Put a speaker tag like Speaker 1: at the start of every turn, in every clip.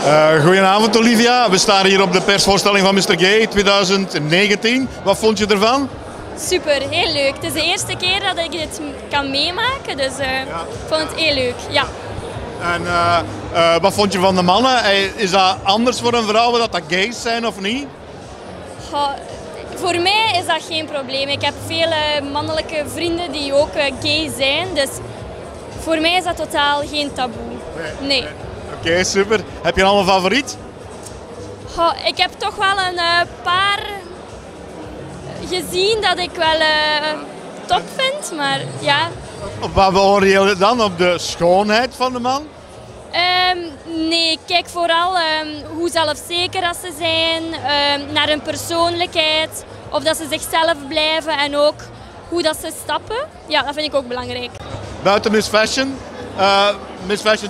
Speaker 1: Goedenavond Olivia, we staan hier op de persvoorstelling van Mr. Gay 2019. Wat vond je ervan?
Speaker 2: Super, heel leuk. Het is de eerste keer dat ik dit kan meemaken, dus ik vond het heel leuk. Ja.
Speaker 1: En wat vond je van de mannen? Is dat anders voor een vrouw dat gays zijn of niet?
Speaker 2: Voor mij is dat geen probleem. Ik heb veel mannelijke vrienden die ook gay zijn, dus voor mij is dat totaal geen taboe. Nee.
Speaker 1: Oké, super. Heb je al een favoriet?
Speaker 2: Ik heb toch wel een paar gezien dat ik wel top vind, maar ja.
Speaker 1: Op wat beoordeel je dan? Op de schoonheid van de man?
Speaker 2: Nee, ik kijk vooral hoe zelfzeker dat ze zijn, naar hun persoonlijkheid, of dat ze zichzelf blijven en ook hoe dat ze stappen. Ja, dat vind ik ook belangrijk.
Speaker 1: Buiten Miss Fashion, Miss Fashion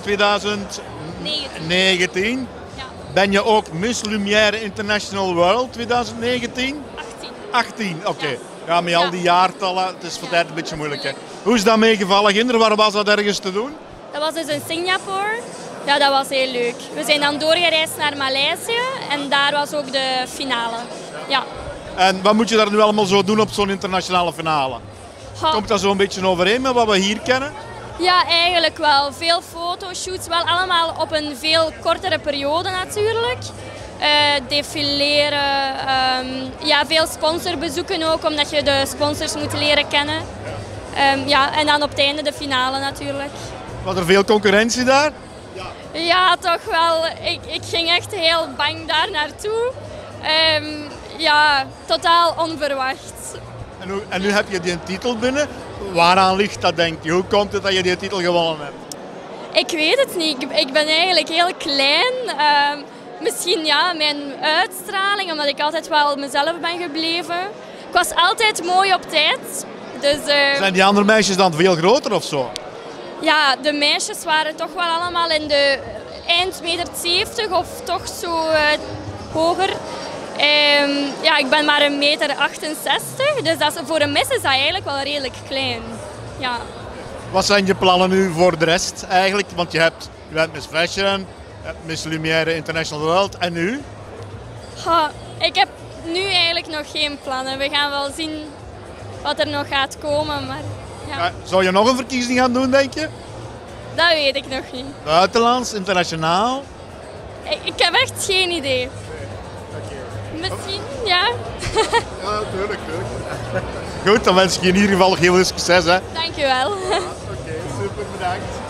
Speaker 1: 2019,
Speaker 2: ja.
Speaker 1: Ben je ook Miss Lumière International World 2019? 18, oké. Ja. Ja, met al die jaartallen, het is voor tijd een beetje moeilijk. Hè. Hoe is dat meegevallen, Ginder? Waar was dat ergens te doen?
Speaker 2: Dat was dus in Singapore. Ja, dat was heel leuk. We zijn dan doorgereisd naar Maleisië en daar was ook de finale. Ja.
Speaker 1: En wat moet je daar nu allemaal zo doen op zo'n internationale finale? Komt dat zo'n beetje overeen met wat we hier kennen?
Speaker 2: Ja, eigenlijk wel. Veel fotoshoots, wel allemaal op een veel kortere periode natuurlijk. Defileren, ja, veel sponsorbezoeken ook, omdat je de sponsors moet leren kennen. Ja, en dan op het einde de finale natuurlijk.
Speaker 1: Was er veel concurrentie daar?
Speaker 2: Ja, toch wel. Ik ging echt heel bang daar naartoe. Ja, totaal onverwacht.
Speaker 1: En nu heb je die titel binnen. Waaraan ligt dat, denk je? Hoe komt het dat je die titel gewonnen hebt?
Speaker 2: Ik weet het niet. Ik ben eigenlijk heel klein. Misschien ja, mijn uitstraling, omdat ik altijd wel mezelf ben gebleven. Ik was altijd mooi op tijd. Dus,
Speaker 1: zijn die andere meisjes dan veel groter of zo?
Speaker 2: Ja, de meisjes waren toch wel allemaal in de eind 1,70 meter of toch zo hoger. Ja, ik ben maar 1,68 meter, dus voor een mis is dat eigenlijk wel redelijk klein. Ja.
Speaker 1: Wat zijn je plannen nu voor de rest eigenlijk? Want je bent Miss Fashion, je hebt Miss Lumière International World en nu?
Speaker 2: Ik heb nu eigenlijk nog geen plannen. We gaan wel zien wat er nog gaat komen. Maar, ja.
Speaker 1: Zou je nog een verkiezing gaan doen, denk je?
Speaker 2: Dat weet ik nog niet.
Speaker 1: Buitenlands, internationaal?
Speaker 2: Ik heb echt geen idee. Misschien, ja.
Speaker 1: Ja, tuurlijk. Goed, dan wens ik je in ieder geval heel veel succes. Hè.
Speaker 2: Dankjewel.
Speaker 1: Oké, super, bedankt.